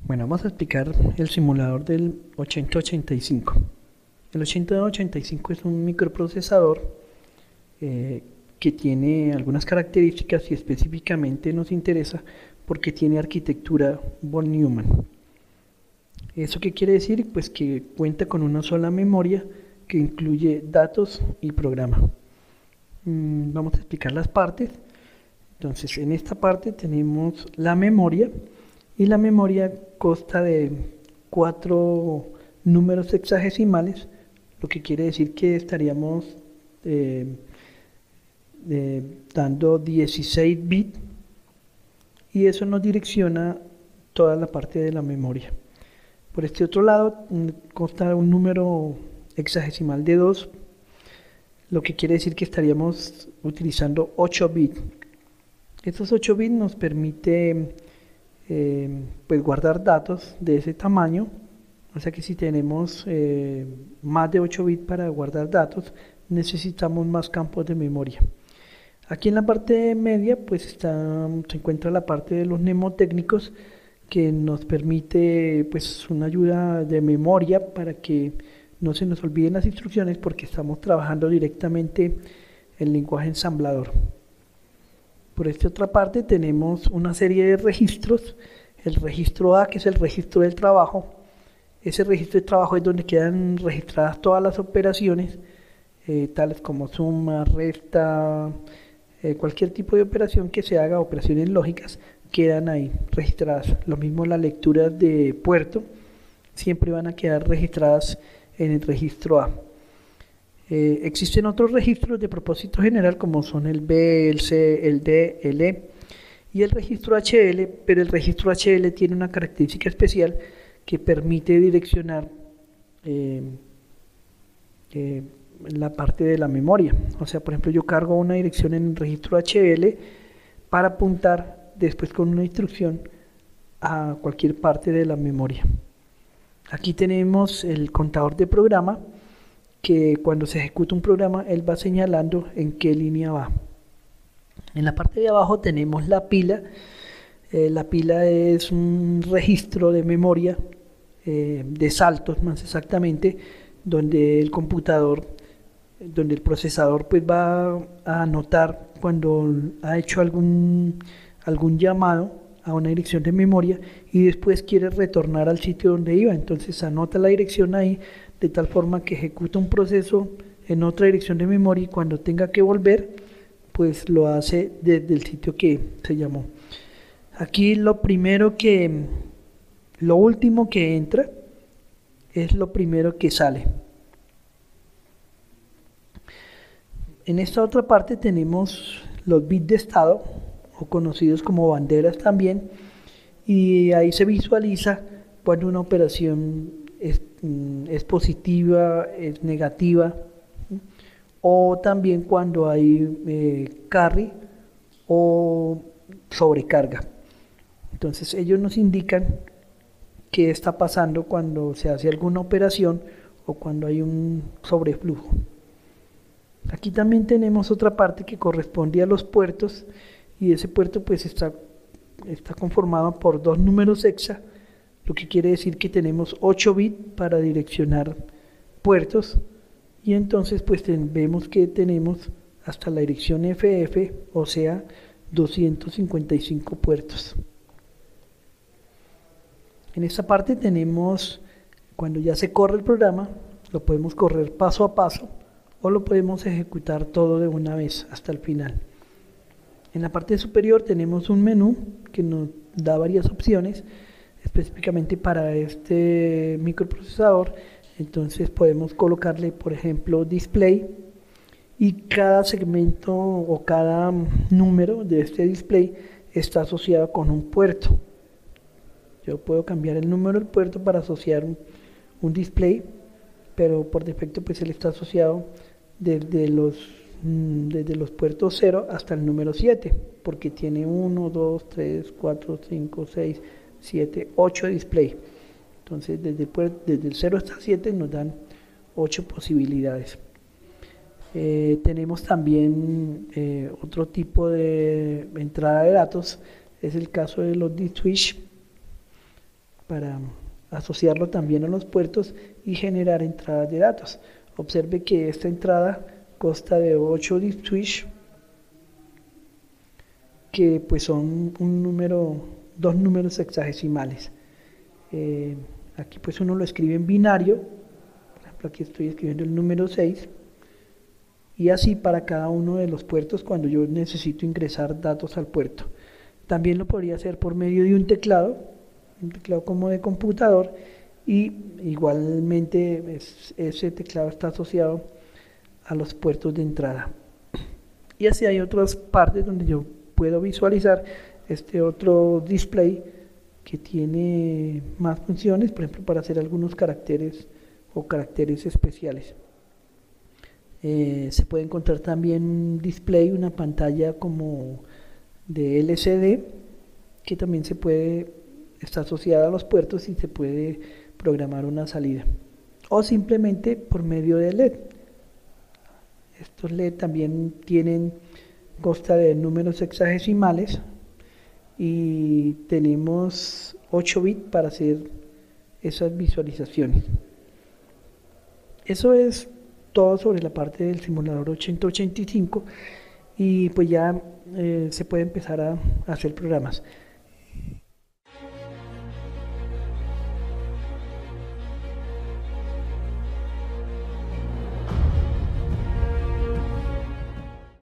Bueno, vamos a explicar el simulador del 8085. El 8085 es un microprocesador que tiene algunas características y específicamente nos interesa porque tiene arquitectura von Neumann. ¿Eso qué quiere decir? Pues que cuenta con una sola memoria que incluye datos y programa. Vamos a explicar las partes. Entonces, en esta parte tenemos la memoria y la memoria consta de 4 números hexadesimales, lo que quiere decir que estaríamos dando 16 bits y eso nos direcciona toda la parte de la memoria. Por este otro lado consta un número hexadecimal de 2, lo que quiere decir que estaríamos utilizando 8 bits. Estos 8 bits nos permite pues guardar datos de ese tamaño, o sea que si tenemos más de 8 bits para guardar datos, necesitamos más campos de memoria. Aquí en la parte media pues se encuentra la parte de los mnemotécnicos que nos permite pues una ayuda de memoria para que no se nos olviden las instrucciones porque estamos trabajando directamente el lenguaje ensamblador. Por esta otra parte tenemos una serie de registros, el registro A que es el registro del trabajo. Ese registro de trabajo es donde quedan registradas todas las operaciones, tales como suma, resta, cualquier tipo de operación que se haga, operaciones lógicas, quedan ahí registradas. Lo mismo las lecturas de puerto, siempre van a quedar registradas en el registro A. Existen otros registros de propósito general como son el B, el C, el D, el E y el registro HL, pero el registro HL tiene una característica especial que permite direccionar la parte de la memoria. O sea, por ejemplo, yo cargo una dirección en el registro HL para apuntar después con una instrucción a cualquier parte de la memoria. Aquí tenemos el contador de programa, que cuando se ejecuta un programa, él va señalando en qué línea va. En la parte de abajo tenemos la pila. La pila es un registro de memoria, de saltos más exactamente, donde el computador, donde el procesador pues va a anotar cuando ha hecho algún llamado a una dirección de memoria y después quiere retornar al sitio donde iba. Entonces anota la dirección ahí de tal forma que ejecuta un proceso en otra dirección de memoria y cuando tenga que volver, pues lo hace desde el sitio que se llamó. Aquí lo último que entra es lo primero que sale. En esta otra parte tenemos los bits de estado, o conocidos como banderas también, y ahí se visualiza cuando una operación es positiva, es negativa, o también cuando hay carry o sobrecarga. Entonces ellos nos indican qué está pasando cuando se hace alguna operación o cuando hay un sobreflujo. Aquí también tenemos otra parte que corresponde a los puertos y ese puerto pues está conformado por 2 números hexa, lo que quiere decir que tenemos 8 bits para direccionar puertos y entonces pues vemos que tenemos hasta la dirección FF, o sea 255 puertos. En esta parte tenemos, cuando ya se corre el programa, lo podemos correr paso a paso o lo podemos ejecutar todo de una vez hasta el final. En la parte superior tenemos un menú que nos da varias opciones específicamente para este microprocesador. Entonces podemos colocarle, por ejemplo, display, y cada segmento o cada número de este display está asociado con un puerto. Yo puedo cambiar el número del puerto para asociar un display, pero por defecto pues él está asociado desde los puertos 0 hasta el número 7, porque tiene 1, 2, 3, 4, 5, 6, 7, 8 display. Entonces desde el 0 hasta 7 nos dan 8 posibilidades. Tenemos también otro tipo de entrada de datos, es el caso de los D-Switch. para asociarlo también a los puertos y generar entradas de datos. Observe que esta entrada consta de 8 disk switch, que pues son dos números hexadesimales. Aquí pues uno lo escribe en binario, por ejemplo aquí estoy escribiendo el número 6, y así para cada uno de los puertos cuando yo necesito ingresar datos al puerto. También lo podría hacer por medio de un teclado como de computador, y igualmente ese teclado está asociado a los puertos de entrada. Y así hay otras partes donde yo puedo visualizar este otro display que tiene más funciones, por ejemplo para hacer algunos caracteres o caracteres especiales. Se puede encontrar también un display, una pantalla como de LCD, que también está asociada a los puertos y se puede programar una salida, o simplemente por medio de LED. Estos LED también consta de números hexadesimales y tenemos 8 bits para hacer esas visualizaciones. Eso es todo sobre la parte del simulador 8085, y pues ya se puede empezar a hacer programas.